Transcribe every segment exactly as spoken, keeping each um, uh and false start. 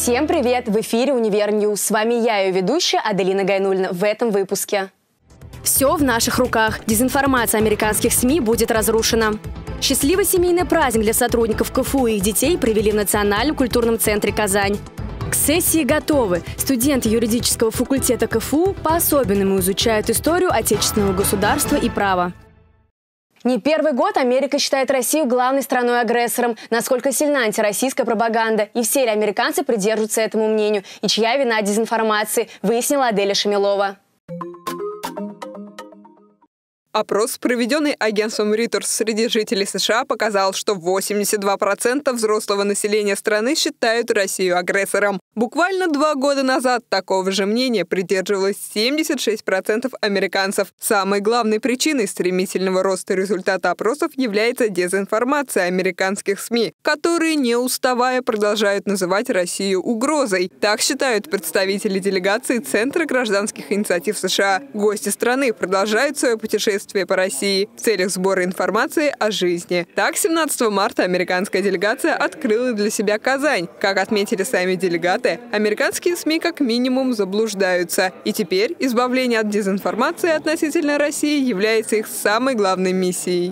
Всем привет! В эфире «Универ Ньюс». С вами я, ее ведущая Аделина Гайнульна. В этом выпуске. Все в наших руках. Дезинформация американских СМИ будет разрушена. Счастливый семейный праздник для сотрудников КФУ и их детей провели в Национальном культурном центре «Казань». К сессии готовы. Студенты юридического факультета КФУ по-особенному изучают историю отечественного государства и права. Не первый год Америка считает Россию главной страной-агрессором. Насколько сильна антироссийская пропаганда и все ли американцы придерживаются этому мнению и чья вина дезинформации, выяснила Аделя Шамилова. Опрос, проведенный агентством Reuters среди жителей США, показал, что восемьдесят два процента взрослого населения страны считают Россию агрессором. Буквально два года назад такого же мнения придерживалось семьдесят шесть процентов американцев. Самой главной причиной стремительного роста результата опросов является дезинформация американских СМИ, которые, не уставая, продолжают называть Россию угрозой. Так считают представители делегации Центра гражданских инициатив США. Гости страны продолжают свое путешествие по России в целях сбора информации о жизни. Так, семнадцатого марта американская делегация открыла для себя Казань. Как отметили сами делегаты, американские СМИ как минимум заблуждаются. И теперь избавление от дезинформации относительно России является их самой главной миссией.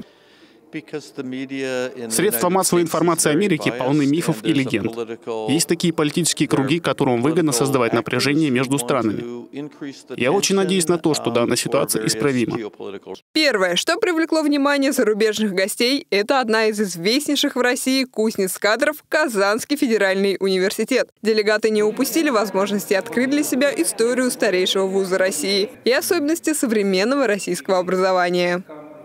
Средства массовой информации Америки полны мифов и легенд. Есть такие политические круги, которым выгодно создавать напряжение между странами. Я очень надеюсь на то, что данная ситуация исправима. Первое, что привлекло внимание зарубежных гостей, это одна из известнейших в России кузниц кадров – Казанский федеральный университет. Делегаты не упустили возможности открыть для себя историю старейшего вуза России и особенности современного российского образования.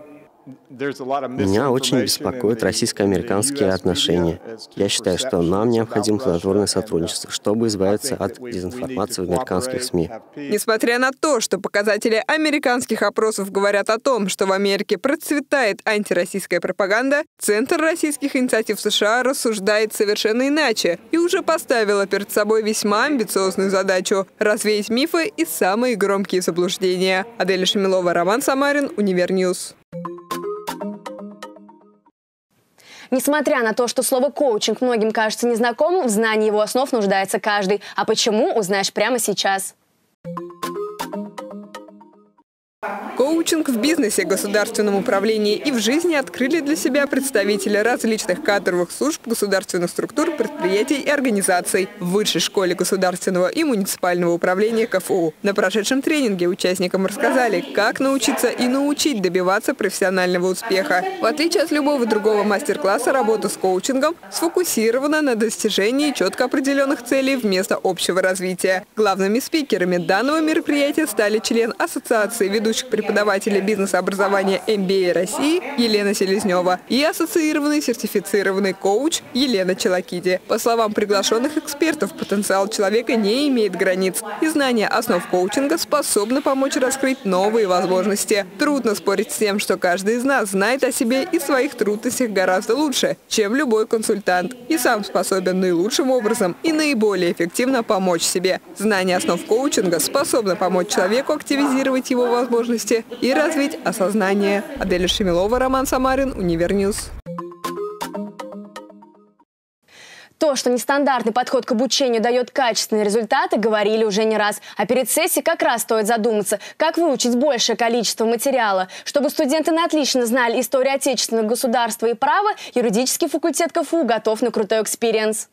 Меня очень беспокоят российско-американские отношения. Я считаю, что нам необходимо плодотворное сотрудничество, чтобы избавиться от дезинформации в американских СМИ. Несмотря на то, что показатели американских опросов говорят о том, что в Америке процветает антироссийская пропаганда, Центр российских инициатив США рассуждает совершенно иначе и уже поставила перед собой весьма амбициозную задачу – развеять мифы и самые громкие заблуждения. Аделя Шамилова, Роман Самарин, «Универ Ньюс». Несмотря на то, что слово «коучинг» многим кажется незнакомым, в знании его основ нуждается каждый. А почему, узнаешь прямо сейчас. Коучинг в бизнесе, государственном управлении и в жизни открыли для себя представители различных кадровых служб, государственных структур, предприятий и организаций в Высшей школе государственного и муниципального управления КФУ. На прошедшем тренинге участникам рассказали, как научиться и научить добиваться профессионального успеха. В отличие от любого другого мастер-класса, работа с коучингом сфокусирована на достижении четко определенных целей вместо общего развития. Главными спикерами данного мероприятия стали член Ассоциации ведущих преподавателей бизнес-образования эм би эй России Елена Селезнева и ассоциированный сертифицированный коуч Елена Челакиди. По словам приглашенных экспертов, потенциал человека не имеет границ, и знание основ коучинга способно помочь раскрыть новые возможности. Трудно спорить с тем, что каждый из нас знает о себе и своих трудностях гораздо лучше, чем любой консультант, и сам способен наилучшим образом и наиболее эффективно помочь себе. Знание основ коучинга способно помочь человеку активизировать его возможности и развить осознание. Аделя Шамилова, Роман Самарин, «Универ Ньюс». То, что нестандартный подход к обучению дает качественные результаты, говорили уже не раз. А перед сессией как раз стоит задуматься, как выучить большее количество материала. Чтобы студенты на отлично знали историю отечественного государства и права, юридический факультет КФУ готов на крутой экспириенс.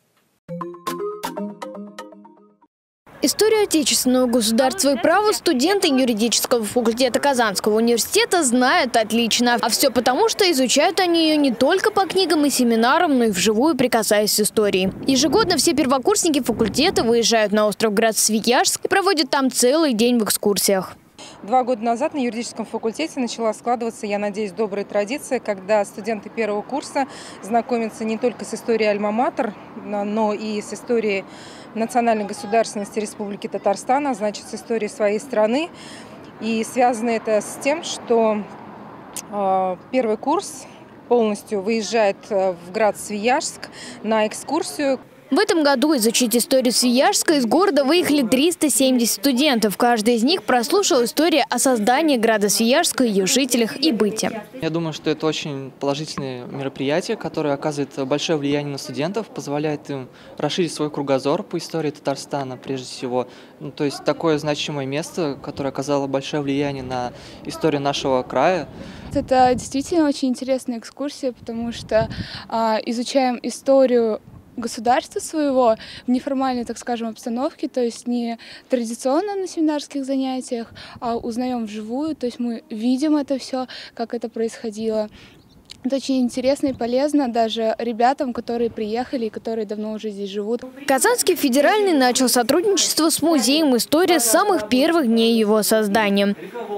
Историю отечественного государства и права студенты юридического факультета Казанского университета знают отлично. А все потому, что изучают они ее не только по книгам и семинарам, но и вживую прикасаясь с историей. Ежегодно все первокурсники факультета выезжают на остров Град-Свияжск и проводят там целый день в экскурсиях. Два года назад на юридическом факультете начала складываться, я надеюсь, добрая традиция, когда студенты первого курса знакомятся не только с историей Альма-Матер, но и с историей национальной государственности Республики Татарстан, а значит, с историей своей страны. И связано это с тем, что э, первый курс полностью выезжает в Град-Свияжск на экскурсию В этом году изучить историю Свияжска из города выехали триста семьдесят студентов. Каждый из них прослушал историю о создании града Свияжска, ее жителях и быте. Я думаю, что это очень положительное мероприятие, которое оказывает большое влияние на студентов, позволяет им расширить свой кругозор по истории Татарстана прежде всего. Ну, то есть такое значимое место, которое оказало большое влияние на историю нашего края. Это действительно очень интересная экскурсия, потому что а, изучаем историю государства своего в неформальной, так скажем, обстановке, то есть не традиционно на семинарских занятиях, а узнаем вживую, то есть мы видим это все, как это происходило. Это очень интересно и полезно даже ребятам, которые приехали и которые давно уже здесь живут. Казанский федеральный начал сотрудничество с Музеем истории с самых первых дней его создания.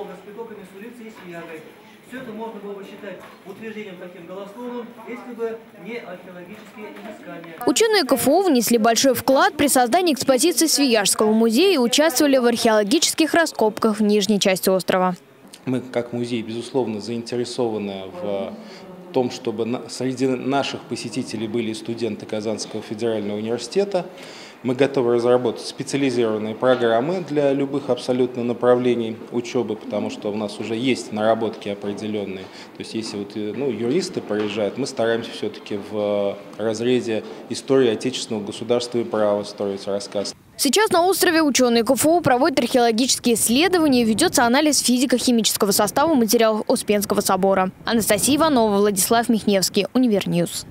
Все это можно было бы считать утверждением таким голословным, если бы не археологические изыскания. Ученые КФУ внесли большой вклад при создании экспозиции Свияжского музея и участвовали в археологических раскопках в нижней части острова. Мы, как музей, безусловно, заинтересованы в том, чтобы среди наших посетителей были студенты Казанского федерального университета. Мы готовы разработать специализированные программы для любых абсолютно направлений учебы, потому что у нас уже есть наработки определенные. То есть если вот, ну, юристы приезжают, мы стараемся все-таки в разрезе истории отечественного государства и права строить рассказ. Сейчас на острове ученые КФУ проводят археологические исследования и ведется анализ физико-химического состава материалов Успенского собора. Анастасия Иванова, Владислав Михневский, Универньюз.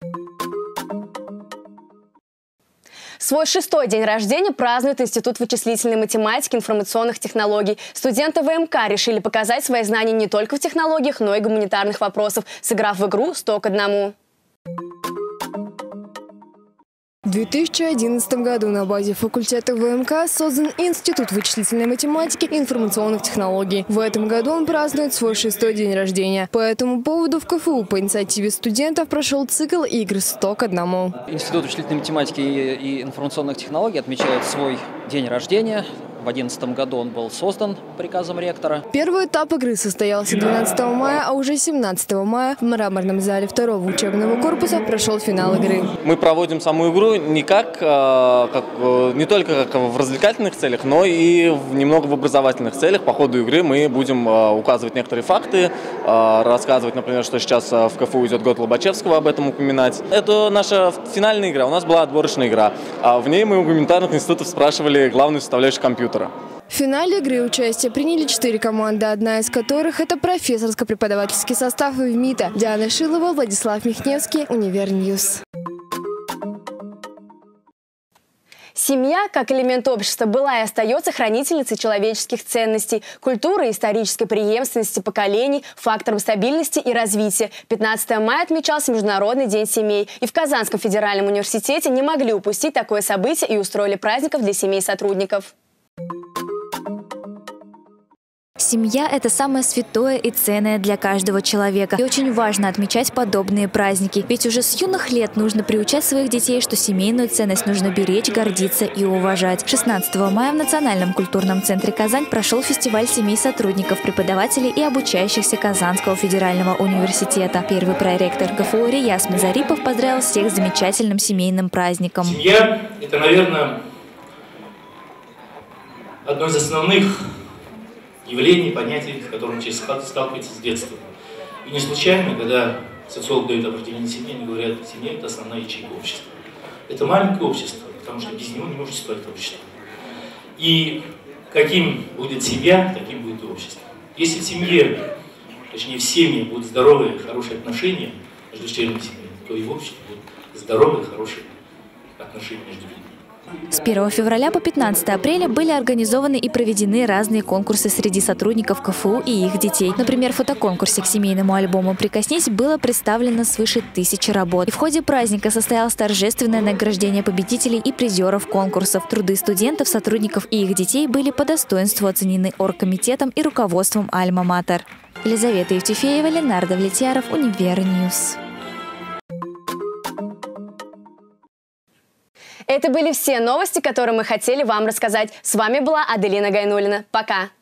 Свой шестой день рождения празднует Институт вычислительной математики и информационных технологий. Студенты ВМК решили показать свои знания не только в технологиях, но и гуманитарных вопросах, сыграв в игру сто к одному. В две тысячи одиннадцатом году на базе факультета ВМК создан Институт вычислительной математики и информационных технологий. В этом году он празднует свой шестой день рождения. По этому поводу в КФУ по инициативе студентов прошел цикл игр сто к одному. Институт вычислительной математики и информационных технологий отмечает свой день рождения. В две тысячи одиннадцатом году он был создан приказом ректора. Первый этап игры состоялся двенадцатого мая, а уже семнадцатого мая в мраморном зале второго учебного корпуса прошел финал игры. Мы проводим саму игру не, как, как, не только как в развлекательных целях, но и немного в образовательных целях. По ходу игры мы будем указывать некоторые факты, рассказывать, например, что сейчас в КФУ идет год Лобачевского, об этом упоминать. Это наша финальная игра. У нас была отборочная игра. В ней мы у гуманитарных институтов спрашивали главную составляющую компьютера. В финале игры участие приняли четыре команды, одна из которых – это профессорско-преподавательский состав ВМИТа. Диана Шилова, Владислав Михневский, Универньюз. Семья, как элемент общества, была и остается хранительницей человеческих ценностей, культуры и исторической преемственности поколений, фактором стабильности и развития. пятнадцатого мая отмечался Международный день семей. И в Казанском федеральном университете не могли упустить такое событие и устроили праздников для семей сотрудников. Семья – это самое святое и ценное для каждого человека. И очень важно отмечать подобные праздники. Ведь уже с юных лет нужно приучать своих детей, что семейную ценность нужно беречь, гордиться и уважать. шестнадцатого мая в Национальном культурном центре «Казань» прошел фестиваль семей сотрудников, преподавателей и обучающихся Казанского федерального университета. Первый проректор КФУ Рияс Мазарипов поздравил всех с замечательным семейным праздником. Семья – это, наверное, одно из основных явлений, понятий, с которым человек сталкивается с детства. И не случайно, когда социолог дает определение семьи, они говорят, семья – это основная ячейка общества. Это маленькое общество, потому что без него не может существовать общество. И каким будет семья, таким будет и общество. Если в семье, точнее в семье будут здоровые, хорошие отношения между членами семьи, то и в обществе будут здоровые, хорошие отношения между людьми. С первого февраля по пятнадцатое апреля были организованы и проведены разные конкурсы среди сотрудников КФУ и их детей. Например, в фотоконкурсе к семейному альбому «Прикоснись» было представлено свыше тысячи работ. И в ходе праздника состоялось торжественное награждение победителей и призеров конкурсов. Труды студентов, сотрудников и их детей были по достоинству оценены оргкомитетом и руководством Альма-Матер. Елизавета Евтефеева, Ленардо Влетьяров, Универньюз. Это были все новости, которые мы хотели вам рассказать. С вами была Аделина Гайнуллина. Пока!